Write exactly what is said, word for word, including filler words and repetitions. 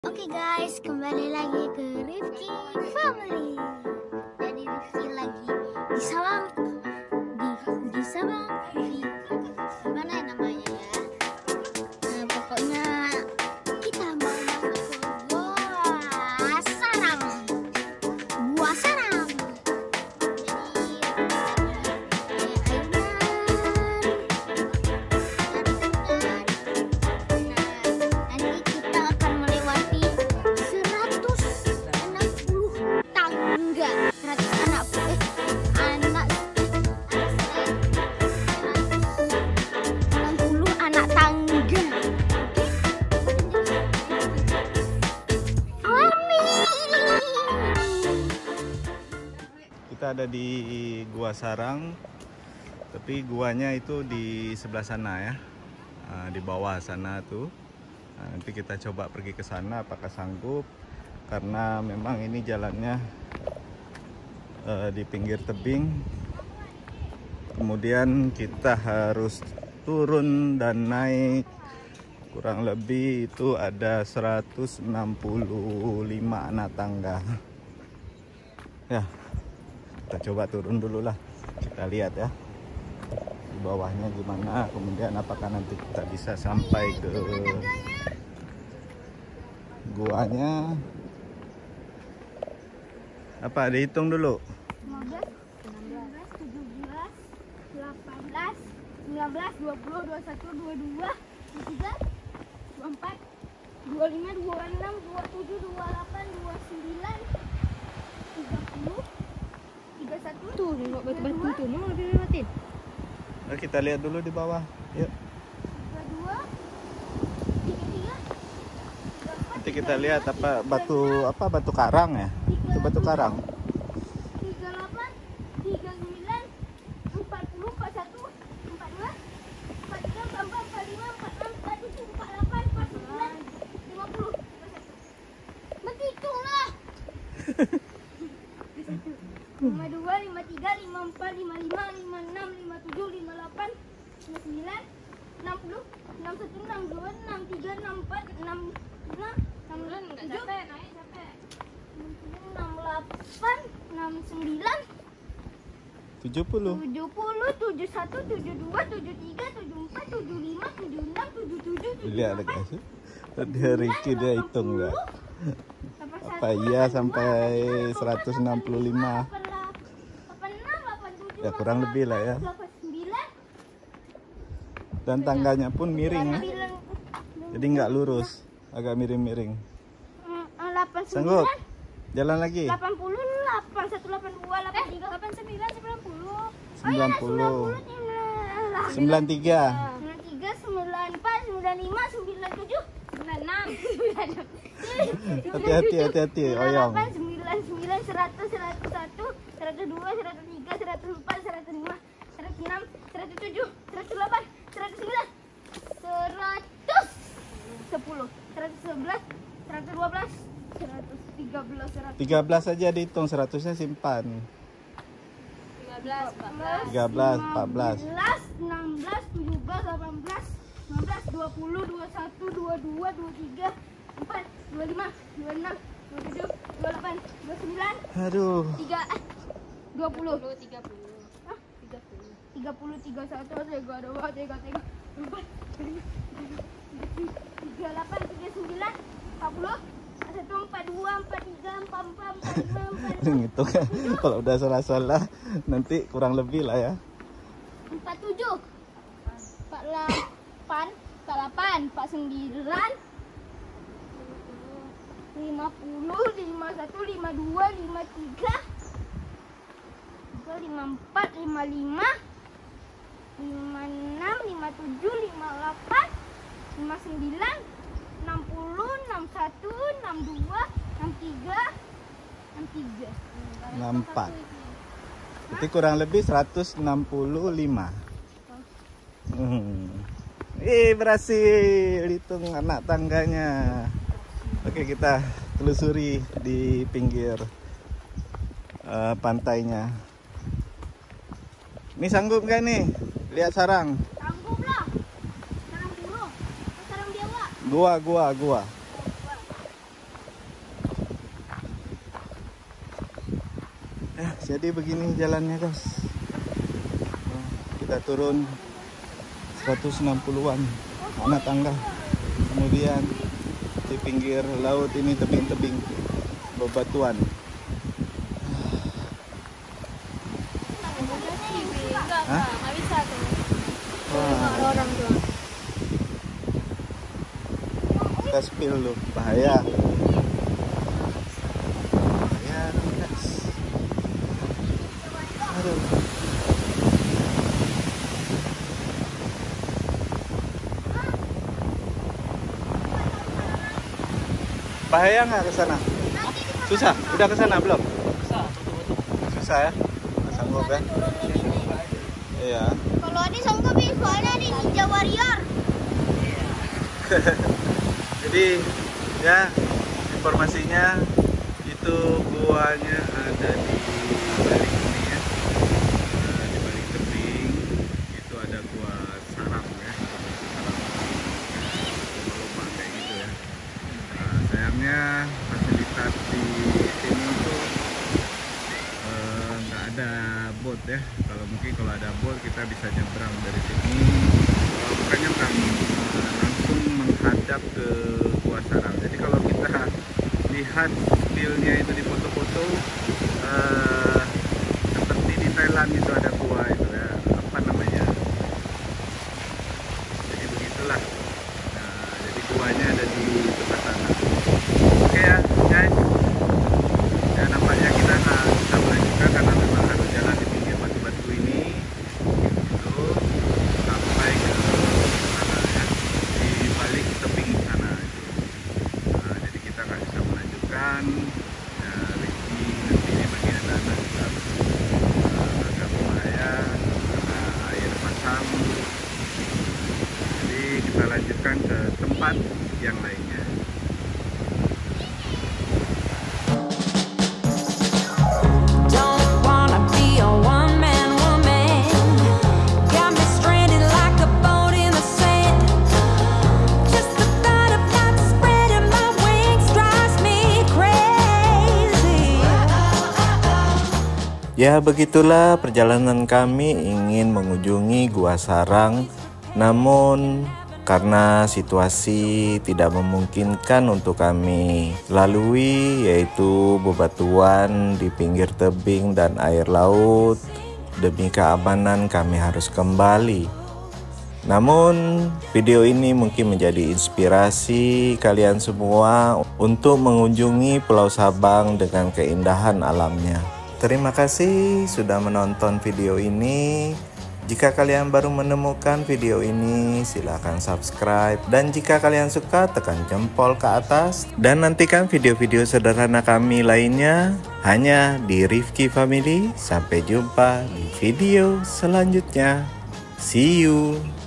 Oke guys, kembali lagi ke Rifki Family. Jadi Rifki lagi di Sabang, di di Sabang, di mana ya namanya ya? Nah, pokoknya kita mau masuk ke Gua Sarang, Gua Sarang. Kita ada di Gua Sarang, tapi guanya itu di sebelah sana ya, di bawah sana tuh. Nah, nanti kita coba pergi ke sana, apakah sanggup? Karena memang ini jalannya uh, di pinggir tebing. Kemudian kita harus turun dan naik. Kurang lebih itu ada seratus enam puluh lima anak tangga. Ya. Kita coba turun dulu lah, kita lihat ya di bawahnya gimana, kemudian apakah nanti kita bisa sampai ke guanya. Apa dihitung dulu? lima belas, enam belas, tujuh belas, delapan belas, sembilan belas, dua puluh, dua puluh satu, dua puluh dua, dua puluh tiga, dua puluh empat, dua puluh lima, dua puluh enam, dua puluh tujuh, dua puluh delapan, dua puluh sembilan, tiga puluh, tiga puluh satu. Tuh, nengok batu-batu tuh, mau lebih lewatin. Nah, kita lihat dulu di bawah. Yuk. tiga puluh dua, tiga puluh tiga, tiga puluh empat. Nanti kita lihat apa batu apa batu karang ya? Itu batu karang. tiga puluh delapan, tiga puluh sembilan, empat puluh, empat puluh satu, empat puluh dua, empat puluh tiga, empat puluh empat, empat puluh lima, empat puluh enam, empat puluh tujuh, empat puluh delapan, empat puluh sembilan, lima puluh. Berhitunglah. lima puluh dua, lima puluh tiga, lima puluh empat, lima puluh lima, lima puluh enam, lima puluh tujuh, lima puluh delapan, lima puluh sembilan, enam puluh, enam puluh satu, enam puluh dua, enam puluh tiga, enam puluh empat, enam puluh lima, enam puluh tujuh, enam puluh delapan, enam puluh sembilan, tujuh puluh. tujuh puluh, tujuh puluh satu, tujuh puluh dua, tujuh puluh tiga, tujuh puluh empat, tujuh puluh lima, tujuh puluh enam, tujuh puluh tujuh, tujuh puluh Lihat delapan. guys. Dia Ricky dia hitung enggak? Apa iya sampai seratus enam puluh lima. Ya kurang lebih lah ya. Dan tangganya pun miring ya. Jadi nggak lurus, agak miring-miring. Sanggup? Jalan lagi? delapan puluh, delapan satu, delapan dua, delapan tiga, delapan sembilan, sembilan puluh. sembilan puluh. sembilan tiga. sembilan tiga, sembilan empat, sembilan lima, sembilan tujuh, sembilan enam, sembilan enam. Hati-hati, hati-hati, oyong. sembilan sembilan, seratus, seratus satu, seratus dua, seratus tiga, seratus empat, seratus lima, seratus enam, seratus tujuh, seratus delapan, seratus sembilan, seratus sepuluh, seratus sebelas, seratus dua belas, seratus tiga belas, seratus tiga belas aja dihitung, seratusnya simpan. tiga belas, tiga belas, empat belas, enam belas, tujuh belas, delapan belas, sembilan belas, dua puluh, dua puluh satu, dua puluh dua, dua puluh tiga, dua puluh empat, dua puluh lima, dua puluh enam, dua puluh tujuh, dua puluh delapan, dua puluh sembilan, aduh, tiga, dua puluh, tiga puluh, tiga puluh, tiga puluh, tiga puluh satu, tiga puluh dua, tiga puluh tiga, empat, tiga puluh tiga, delapan, tiga puluh sembilan, empat puluh, satu, empat dua, empat tiga, empat empat, empat lima, empat enam, gitu kan. Kalau udah salah-salah nanti kurang lebih lah ya. empat tujuh, empat delapan, empat delapan, empat sembilan, lima puluh, lima satu, lima dua, lima tiga, lima empat, lima lima, lima enam, lima tujuh, lima delapan, lima sembilan, enam puluh, enam satu, enam dua, enam tiga, enam tiga, enam empat. Berarti kurang lebih seratus enam puluh lima. Hmm. Eh berhasil hitung anak tangganya. Oke, kita telusuri di pinggir uh, pantainya. Ini sanggup nggak nih? Lihat sarang. Sanggup lah. Sarang burung. Sarang biawak. Gua, gua, gua. Nah, jadi begini jalannya guys. Nah, kita turun seratus enam puluhan anak tangga. Kemudian di pinggir laut ini tebing-tebing bebatuan. Hah? Nggak bisa tuh. Wah, Orang tuh. kita spill loh, bahaya. Bahaya guys. Aduh. Bahaya nggak ke sana? Susah? Udah ke sana belum? Susah ya? Nggak sanggup ya? Iya. Kalau Adi sanggup soalnya di Ninja Warrior. Jadi ya informasinya itu guanya ada di balik ini ya. Nah, di balik tebing itu ada gua sarang ya. Sarang lupa kayak gitu ya. Nah, sayangnya fasilitas di sini itu nggak ada boat ya. Kalau mungkin kalau ada boat kita bisa nyebrang dari sini. Kalau bukan nyebrang, langsung menghadap ke Gua Sarang. Jadi kalau kita lihat feel-nya itu di foto-foto eh, seperti di Thailand itu ada gua itu ya, apa namanya? Jadi begitulah. Nah, jadi guanya ada di sebelah sana. Oke ya, guys. Ya nampaknya kita nggak bisa melanjutkan karena memang harus jalan di pinggir batu-batu ini itu sampai ke sana ya, di balik tebing sana itu. Nah, jadi kita nggak bisa melanjutkan ya, Rizky nanti di bagian sana juga uh, agak bahaya karena air pasang. Jadi kita lanjutkan ke tempat yang lainnya. Ya begitulah perjalanan kami ingin mengunjungi Gua Sarang. Namun karena situasi tidak memungkinkan untuk kami lalui, yaitu bebatuan di pinggir tebing dan air laut, demi keamanan kami harus kembali. Namun video ini mungkin menjadi inspirasi kalian semua untuk mengunjungi Pulau Sabang dengan keindahan alamnya. Terima kasih sudah menonton video ini. Jika kalian baru menemukan video ini, silahkan subscribe. Dan jika kalian suka, tekan jempol ke atas. Dan nantikan video-video sederhana kami lainnya hanya di Rifki Family. Sampai jumpa di video selanjutnya. See you.